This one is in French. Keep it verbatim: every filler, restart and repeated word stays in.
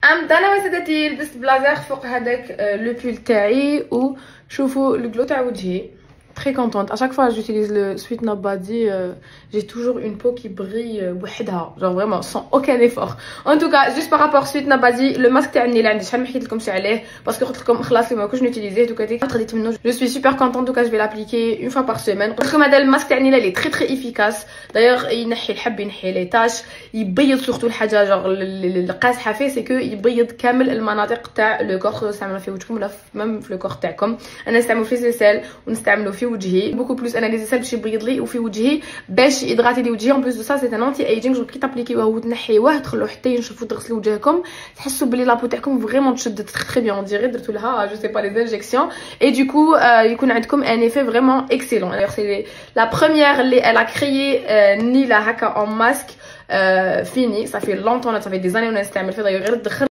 عم انا وسادتي لبست بلازر فوق هذاك لو بول تاعي وشوفوا لو تاع وجهي. Très contente. À chaque fois que j'utilise le Sweeten Up Body, euh, j'ai toujours une peau qui brille بوحدها, genre vraiment sans aucun effort. En tout cas, juste par rapport à Sweeten Up Body, le masque تاعي اللي عندي شحال ما حكيت لكمش عليه parce que قلت لكم خلاص ما كنتش نوتيليزيه دوكا ديك خديت منه. Je suis super contente, en tout cas je vais l'appliquer une fois par semaine. قلت لكم هذا الماسك تاعي اللي très très efficace. D'ailleurs ينحي الحب ينحي لي تاش, يبيض surtout الحاجه genre القاصحه فيه سي كو يبيض كامل المناطق تاع لو كور تستعملوا في وجهكم ولا ميم في لو كور تاعكم. انا نستعملو في زيسال ونستعملو في وجهي بوكو بلوس انا لي زيسال باش يبيض لي وفي وجهي باش يدغاتي لي وجهي. اون بلوس دو سا سي ان انتي ايجينغ, كي تابليكيوه وتنحيوه تخلوه حتى ينشف وتغسلوا وجهكم تحسوا بلي لابو تاعكم فريمون تشدت تري بيان. ديري درتو لها جو سي با لي انجيكسيون اي دو كو يكون عندكم ان ايفي فريمون اكسيلون. دايوغ سي لا بروميير اللي الا كريي نيلا هكا اون ماسك فيني. ça fait longtemps, ça fait des années ونستعمل فيه. دايوغ غير تدخل